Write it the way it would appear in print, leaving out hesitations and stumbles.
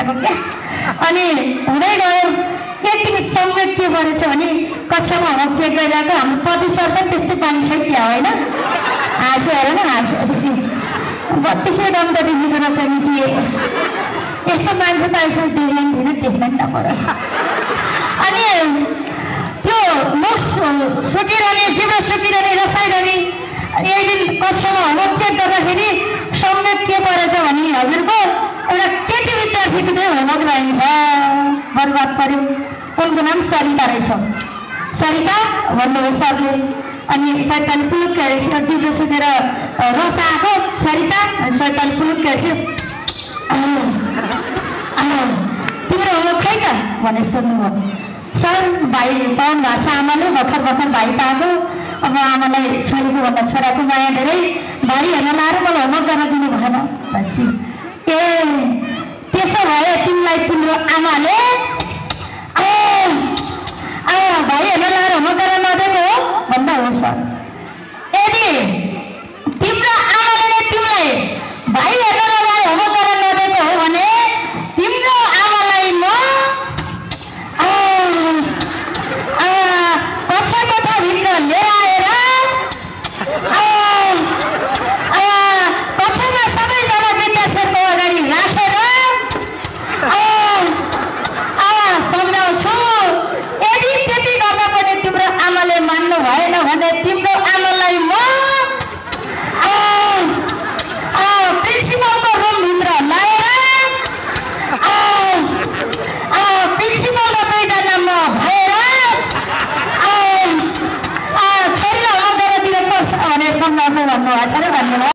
गरेको क्या अनि हुँदै गयो यति संवेद के गरेछ भने कक्षामा होमवर्क चेक गरिरहेको हाम्रो पति सर पनि त्यस्तै पानी छैट्या होइन हाँस्यो हेर न हाँस्यो 3200 रङको दिदीको रहेछ नि के यस्तो मान्छे त यसो देख्दैन देख्न नि नपरोस् अनि त्यो मुख सुकिरहने जिब्रो सुकिरहने रसाइरहने अनि एक दिन कक्षामा होमवर्क चेक गर्दाखेरि संवेद के परेछ भने हजुरको एउटा केटी विद्यार्थीको चाहिँ होमवर्क रहन्छ बर्बाद पर्यो उनको नाम सरिता रहेछ सरिता भन्नुभयो सरले अनि सैतान पुलुक हेरेको जिब्रो सुकेर रस आएको सरिता सैतान पुलुक हेरेको तिम्रो होमवर्क खै त भनेर सोध्नुभयो सर भाइ पाउन भाषा आमाले भर्खर भाइ पाएको अब आमालाई छोरीको भन्दा छोराको माया धेरै भाइ हेर्न लाएर मलाई होमवर्क गर्न दिनु भएन ए त्यसो भए तिमीलाई तिम्रो आमाले